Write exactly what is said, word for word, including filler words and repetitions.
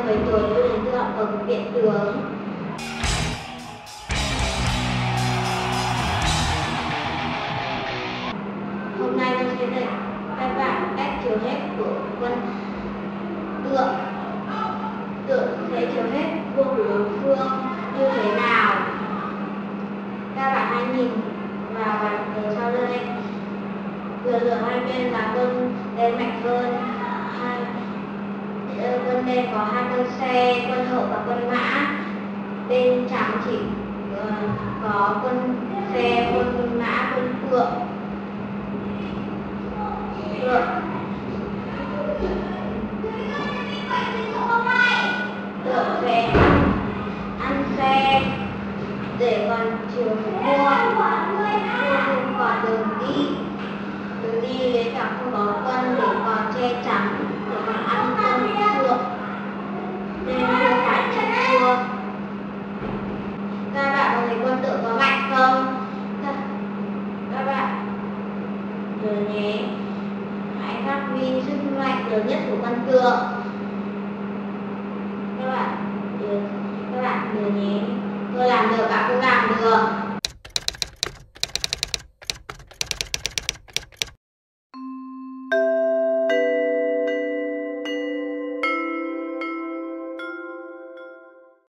mười tuổi tôi đến từ học ở viện tướng. Hôm nay tôi sẽ dạy các bạn cách chiếu hết của quân tượng. Tượng sẽ chiếu hết vuông của đối phương như thế nào. Các bạn hãy nhìn vào bản đồ sau đây. Vừa lửa hai bên là quân đen mạnh hơn. Hai quân đen có hai quân xe, quân hậu và quân mã. Bên trắng chỉ uh, có quân xe, quân mã, quân phượng. Phượng. Phượng sẽ ăn xe để còn chiều mua, không còn đường đi. Đường đi để chẳng không có quân để còn che chắn, để còn ăn cơm phượng. Nên không phải chặt chua. Các bạn có thấy quân tượng có mạnh không? Các, các bạn nhớ nhé, hãy phát huy sức mạnh lớn nhất của quân tượng. Các bạn nhớ, các bạn nhớ nhé, tôi làm được, bạn cũng làm được.